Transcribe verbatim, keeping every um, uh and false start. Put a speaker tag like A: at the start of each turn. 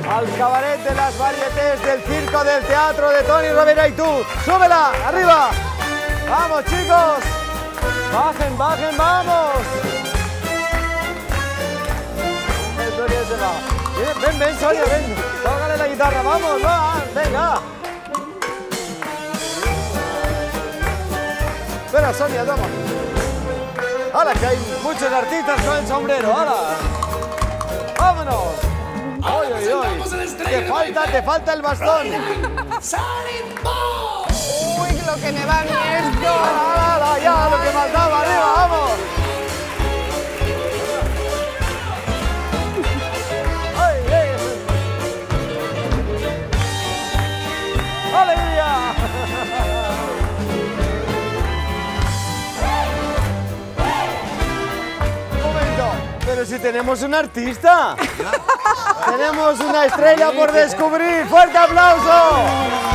A: al cabaret de las varietés del circo del teatro de Toni Rovira y tú. ¡Súbela! ¡Arriba! ¡Vamos, chicos! ¡Bajen, bajen, vamos! Sonia se va. Ven, ven, Sonia, ven. Tócale la guitarra, vamos, va, venga. Espera, Sonia, toma. ¡Hala, que hay muchos artistas con el sombrero! ¡Hala! ¡Vámonos! ¡Oy, oy, oy! Te falta, te falta el bastón.
B: ¡Uy, lo que me va a esto!
A: ¡Hala, hala! ¡Ya, lo que faltaba! ¡Arriba, vamos! ¡Ay, ay! ¡Aleluya! Pero si tenemos un artista, tenemos una estrella por descubrir. ¡Fuerte aplauso!